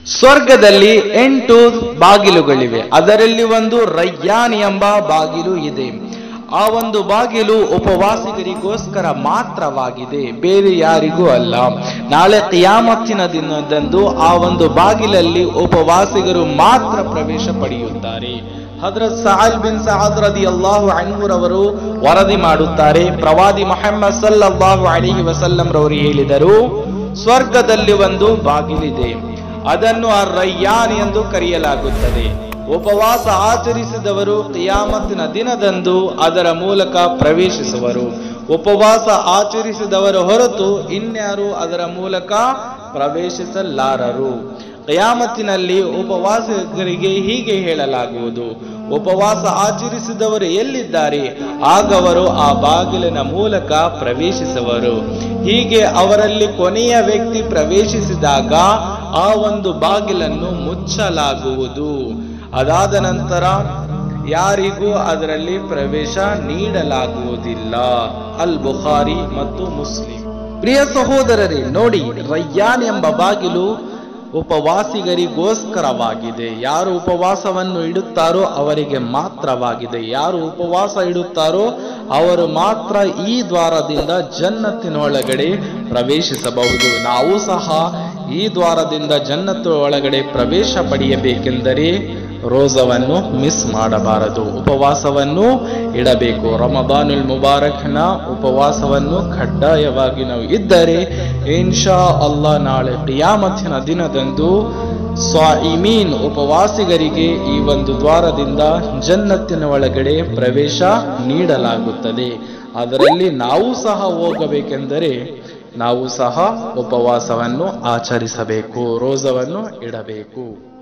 ಸ್ವರ್ಗದಲ್ಲಿ 8 ಬಾಗಿಲುಗಳಿವೆ. ಅದರಲ್ಲಿ ಒಂದು ರಯ್ಯಾನ್ ಎಂಬ ಬಾಗಿಲು ಇದೆ. ಆ ಒಂದು ಬಾಗಿಲು ಉಪವಾಸಿಗರಿಗೋಸ್ಕರ ಮಾತ್ರವಾಗಿದೆ, ಬೇರೆ ಯಾರಿಗೂ ಅಲ್ಲ. ನಾಳೆ ಕಿಯಾಮತ್ತಿನ ದಿನದಂದು ಆ ಒಂದು ಬಾಗಿಲಲ್ಲಿ ಉಪವಾಸಿಗರು ಮಾತ್ರ ಪ್ರವೇಶ ಪಡೆಯುತ್ತಾರೆ. ಹಜರತ್ ಸಅದ್ ಬಿನ್ ಸಅದ್ ರದಿಯಲ್ಲಾಹು ಅನ್ಹು ರವರು ವರದಿ ಮಾಡುತ್ತಾರೆ, ಪ್ರವಾದಿ ಮುಹಮ್ಮದ್ ಸಲ್ಲಲ್ಲಾಹು ಅಲೈಹಿ ವಸಲ್ಲಂ ರವರು ಹೇಳಿದರು, ಸ್ವರ್ಗದಲ್ಲಿ ಒಂದು ಬಾಗಿಲಿದೆ, ಅದನ್ನು ಅರ್-ರಯ್ಯಾನ್ ಎಂದು ಕರೆಯಲಾಗುತ್ತದೆ. ಉಪವಾಸ ಆಚರಿಸಿದವರು ಕಿಯಾಮತ್ತಿನ ದಿನದಂದು ಅದರ ಮೂಲಕ ಪ್ರವೇಶಿಸುವರು. ಉಪವಾಸ ಆಚರಿಸಿದವರ ಹೊರತು ಇನ್ಯಾರು ಅದರ ಮೂಲಕ ಪ್ರವೇಶಿಸಲಾರರು. ಕಿಯಾಮತ್ತಿನಲ್ಲಿ ಉಪವಾಸಿಗರಿಗೆ ಹೀಗೆ ಹೇಳಲಾಗುವುದು, ಉಪವಾಸ ಆಚರಿಸಿದವರು ಎಲ್ಲಿದ್ದಾರೆ, ಆಗ ಅವರು ಆ ಬಾಗಿಲಿನ ಮೂಲಕ ಪ್ರವೇಶಿಸುವರು. ಹೀಗೆ ಅವರಲ್ಲಿ ಕೊನೆಯ ವ್ಯಕ್ತಿ ಪ್ರವೇಶಿಸಿದಾಗ ಆ ಒಂದು ಬಾಗಿಲನ್ನು ಮುಚ್ಚಲಾಗುವುದು. ಅದಾದ ನಂತರ ಯಾರಿಗೂ ಅದರಲ್ಲಿ ಪ್ರವೇಶ ನೀಡಲಾಗುವುದಿಲ್ಲ. ಅಲ್ ಬುಖಾರಿ ಮತ್ತು ಮುಸ್ಲಿಂ. ಪ್ರಿಯ ಸಹೋದರರೇ, ನೋಡಿ, ರಯ್ಯಾನ್ ಎಂಬ ಬಾಗಿಲು ಉಪವಾಸಿಗರಿಗೋಸ್ಕರವಾಗಿದೆ. ಯಾರು ಉಪವಾಸವನ್ನು ಇಡುತ್ತಾರೋ ಅವರಿಗೆ ಮಾತ್ರವಾಗಿದೆ. ಯಾರು ಉಪವಾಸ ಇಡುತ್ತಾರೋ ಅವರು ಮಾತ್ರ ಈ ದ್ವಾರದಿಂದ ಜನ್ನತ್ತಿನೊಳಗಡೆ ಪ್ರವೇಶಿಸಬಹುದು. ನಾವು ಸಹ ಈ ದ್ವಾರದಿಂದ ಜನ್ನತ್ತು ಒಳಗಡೆ ಪ್ರವೇಶ ಪಡೆಯಬೇಕೆಂದರೆ ರೋಜವನ್ನು ಮಿಸ್ ಮಾಡಬಾರದು, ಉಪವಾಸವನ್ನು ಇಡಬೇಕು. ರಮದಾನುಲ್ ಮುಬಾರಕ್ನ ಉಪವಾಸವನ್ನು ಕಡ್ಡಾಯವಾಗಿ ನಾವು ಇದ್ದರೆ ಇನ್ಶಾ ಅಲ್ಲಾ ನಾಳೆ ಕಿಯಾಮತ್ತಿನ ದಿನದಂದು ಸ್ವಾಯಿಮೀನ್ ಉಪವಾಸಿಗರಿಗೆ ಈ ಒಂದು ದ್ವಾರದಿಂದ ಜನ್ನತ್ತಿನ ಒಳಗಡೆ ಪ್ರವೇಶ ನೀಡಲಾಗುತ್ತದೆ. ಅದರಲ್ಲಿ ನಾವು ಸಹ ಹೋಗಬೇಕೆಂದರೆ ನಾವು ಸಹ ಉಪವಾಸವನ್ನು ಆಚರಿಸಬೇಕು, ರೋಜವನ್ನು ಇಡಬೇಕು.